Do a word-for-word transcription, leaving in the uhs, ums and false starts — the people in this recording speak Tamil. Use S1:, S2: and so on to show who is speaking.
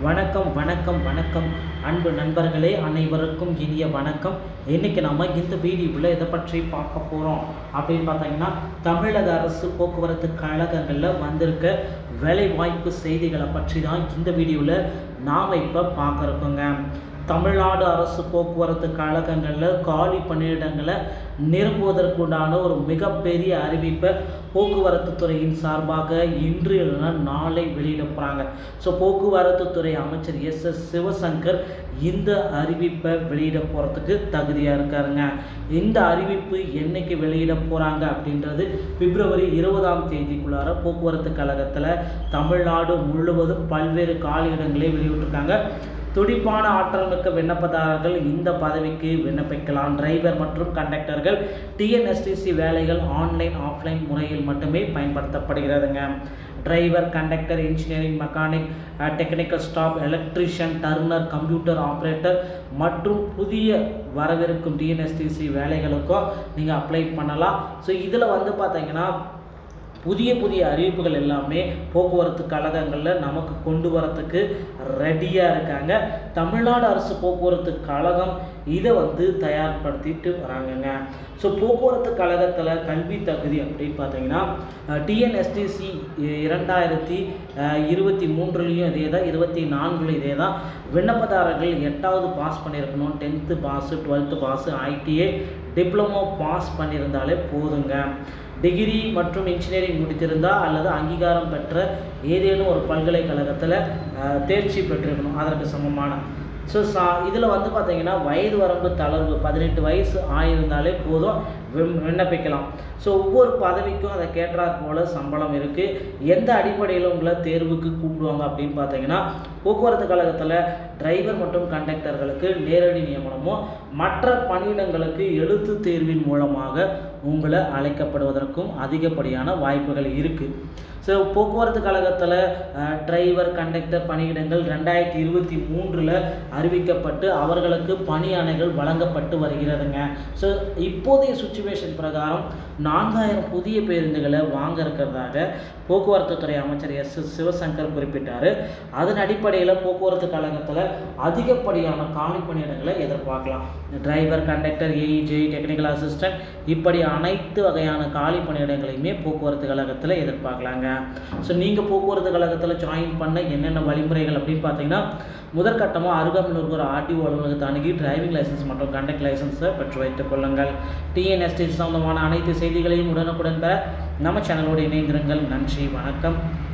S1: வணக்கம் வணக்கம் வணக்கம் அன்பு நண்பர்களே, அனைவருக்கும் இனிய வணக்கம். இன்றைக்கி நம்ம இந்த வீடியோவில் எதை பற்றி பார்க்க போகிறோம் அப்படின்னு பார்த்தீங்கன்னா, தமிழக அரசு போக்குவரத்து கழகங்களில் வந்திருக்க வேலைவாய்ப்பு செய்திகளை பற்றி தான் இந்த வீடியோவில் நாம் இப்போ பார்க்க இருக்கோங்க. தமிழ்நாடு அரசு போக்குவரத்து கழகங்களில் காலி பணியிடங்களை நிரப்புவதற்குண்டான ஒரு மிகப்பெரிய அறிவிப்பை போக்குவரத்து துறையின் சார்பாக இன்று இல்லைனா நாளை வெளியிட போகிறாங்க. ஸோ போக்குவரத்து துறை அமைச்சர் எஸ் எஸ் சிவசங்கர் இந்த அறிவிப்பை வெளியிட போகிறதுக்கு தகுதியாக இருக்காருங்க. இந்த அறிவிப்பு என்னைக்கு வெளியிட போகிறாங்க அப்படின்றது பிப்ரவரி இருபதாம் தேதிக்குள்ளார போக்குவரத்து கழகத்தில் தமிழ்நாடு முழுவதும் பல்வேறு காலியிடங்களை வெளியிட்டிருக்காங்க. துடிப்பான ஆற்றல் மிக்க விண்ணப்பதாரர்கள் இந்த பதவிக்கு விண்ணப்பிக்கலாம். டிரைவர் மற்றும் கண்டக்டர்கள் டிஎன்எஸ்டிசி வேலைகள் ஆன்லைன் ஆஃப்லைன் முறையில் மட்டுமே பயன்படுத்தப்படுகிறதுங்க. Driver, conductor, engineering, mechanic, technical staff, electrician, turner, computer operator மற்றும் புதிய வரவிருக்கும் டிஎன்எஸ்டிசி வேலைகளுக்கும் நீங்கள் அப்ளை பண்ணலாம். ஸோ இதில் வந்து பார்த்தீங்கன்னா புதிய புதிய அறிவிப்புகள் எல்லாமே போக்குவரத்து கழகங்களில் நமக்கு கொண்டு வரத்துக்கு ரெடியாக இருக்காங்க. தமிழ்நாடு அரசு போக்குவரத்து கழகம் இதை வந்து தயார்படுத்திட்டு வராங்கங்க. ஸோ போக்குவரத்து கழகத்தில் கல்வி தகுதி அப்படின்னு பார்த்தீங்கன்னா டிஎன்எஸ்டிசி இரண்டாயிரத்தி இருபத்தி மூன்றுலேயும் இதே தான், இருபத்தி நான்குலையும் இதே தான். விண்ணப்பதாரர்கள் எட்டாவது பாஸ் பண்ணியிருக்கணும். Tenth pass, twelfth pass, ITI, diploma pass பண்ணியிருந்தாலே போதுங்க. டிகிரி மற்றும் இன்ஜினியரிங் முடித்திருந்தால் அல்லது அங்கீகாரம் பெற்ற ஏதேனும் ஒரு பல்கலைக்கழகத்தில் தேர்ச்சி பெற்றிருக்கணும் அதற்கு சமமான. ஸோ சா இதில் வந்து பார்த்திங்கன்னா வயது வரம்பு தளர்வு பதினெட்டு வயசு ஆயிருந்தாலே போதும் விண்ணப்பிக்கலாம். ஸோ ஒவ்வொரு பதவிக்கும் அதை கேட்டார் போல் சம்பளம் இருக்குது. எந்த அடிப்படையில் உங்களை தேர்வுக்கு கூப்பிடுவாங்க அப்படின்னு பார்த்தீங்கன்னா, போக்குவரத்து கழகத்தில் டிரைவர் மற்றும் கண்டக்டர்களுக்கு நேரடி நியமனமும் மற்ற பணியிடங்களுக்கு எழுத்து தேர்வின் மூலமாக உங்களை அழைக்கப்படுவதற்கும் அதிகப்படியான வாய்ப்புகள் இருக்குது. ஸோ போக்குவரத்து கழகத்தில் டிரைவர், கண்டக்டர் பணியிடங்கள் ரெண்டாயிரத்தி இருபத்தி மூன்றில் அறிவிக்கப்பட்டு அவர்களுக்கு பணி ஆணைகள் வழங்கப்பட்டு வருகிறதுங்க. ஸோ இப்போதைய சுச்சுவேஷன் பிரகாரம் நான்காயிரம் புதிய பேருந்துகளை வாங்க இருக்கிறதாக போக்குவரத்து துறை அமைச்சர் எஸ் எஸ் சிவசங்கர் குறிப்பிட்டார். அதன் அடிப்படையில் போக்குவரத்து கழகத்தில் அதிகப்படியான காலி பணியிடங்களை எதிர்பார்க்கலாம். Driver, conductor, AEJ, technical assistant இப்படி அனைத்து வகையான காலி பணியிடங்களையுமே போக்குவரத்து கழகத்தில் எதிர்பார்க்கலாங்க. ஸோ நீங்கள் போக்குவரத்து கழகத்தில் ஜாயின் பண்ண என்னென்ன வழிமுறைகள் அப்படின்னு பார்த்தீங்கன்னா, முதற்கட்டமாக அருகாமையில் இருக்கிற ஆர்டிஓ அலுவலகத்தை அணுகி டிரைவிங் லைசன்ஸ் மற்றும் கண்டக்ட் லைசன்ஸை பெற்று வைத்துக் கொள்ளுங்கள். டிஎன்எஸ்டி சம்பந்தமான அனைத்து செய்திகளையும் உடனுக்குடன் பெற நம்ம சேனலோடு இணைந்திருங்கள். நன்றி, வணக்கம்.